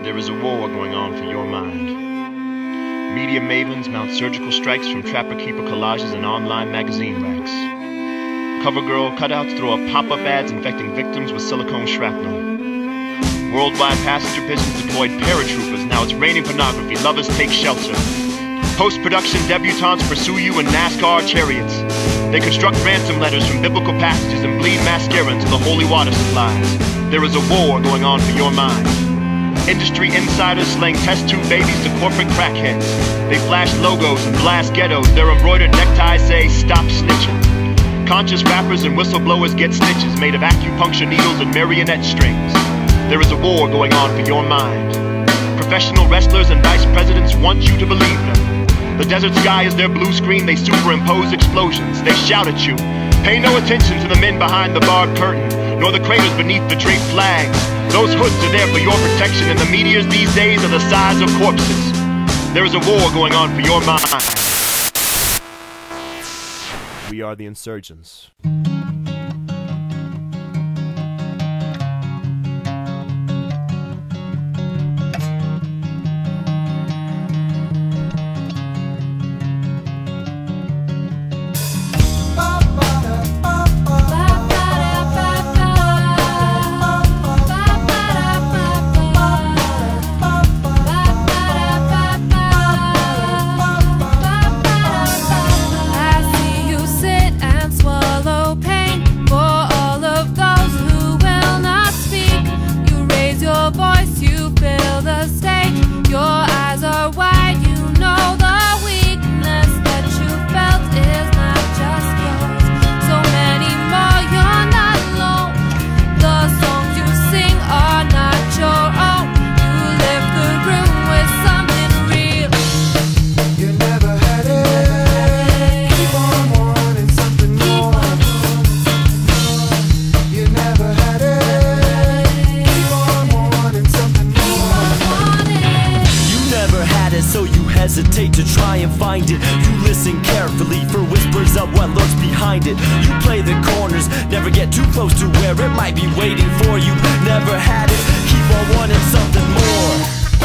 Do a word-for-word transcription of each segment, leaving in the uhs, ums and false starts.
There is a war going on for your mind. Media mavens mount surgical strikes from trapper-keeper collages and online magazine racks. CoverGirl cutouts throw up pop-up ads infecting victims with silicone shrapnel. Worldwide passenger pigeons deployed paratroopers. Now it's raining pornography. Lovers take shelter. Post-production debutantes pursue you in NASCAR chariots. They construct ransom letters from biblical passages and bleed mascara into the holy water supplies. There is a war going on for your mind. Industry insiders slaying test tube babies to corporate crackheads. They flash logos and blast ghettos. Their embroidered neckties say, "Stop snitching." Conscious rappers and whistleblowers get stitches made of acupuncture needles and marionette strings. There is a war going on for your mind. Professional wrestlers and vice presidents want you to believe them. The desert sky is their blue screen. They superimpose explosions. They shout at you. Pay no attention to the men behind the barred curtain, nor the craters beneath the draped flags. Those hoods are there for your protection, and the meteors these days are the size of corpses. There is a war going on for your mind. We are the insurgents. So you hesitate to try and find it. You listen carefully for whispers of what lurks behind it. You play the corners, never get too close to where it might be waiting for you. Never had it, keep on wanting something more.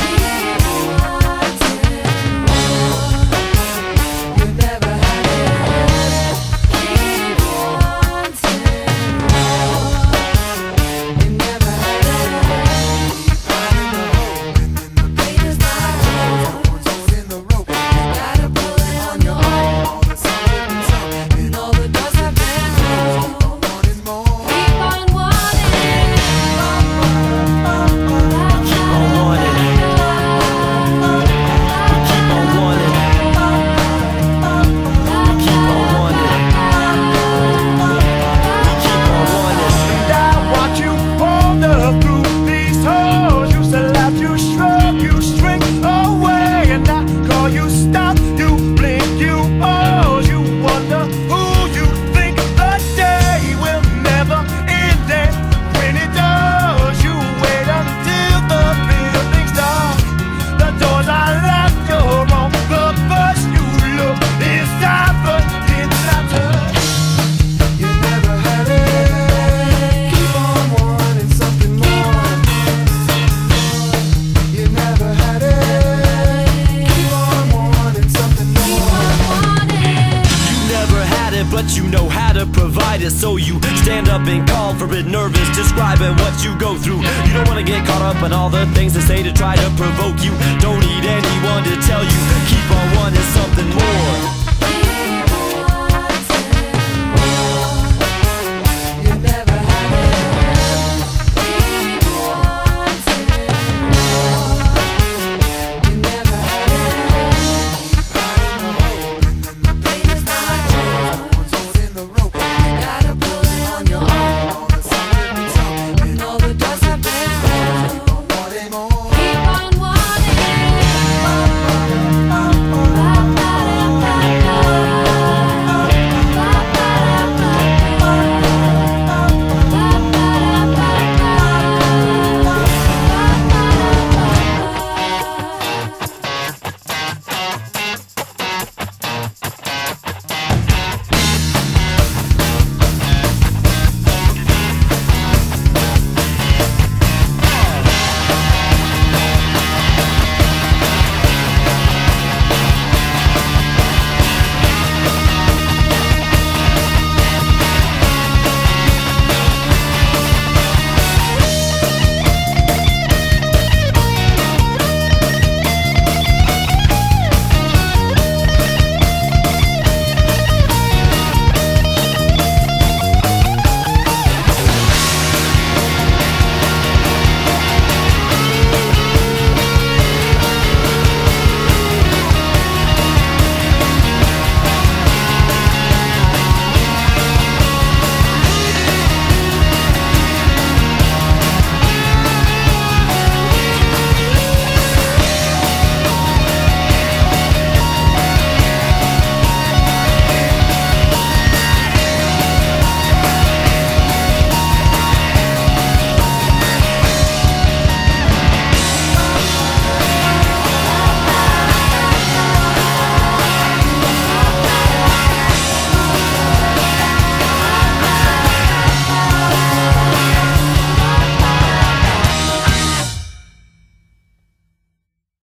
But you know how to provide it, so you stand up and call for it, nervous, describing what you go through. You don't want to get caught up in all the things they say to try to provoke you. Don't need anyone to tell you, keep on wanting something more.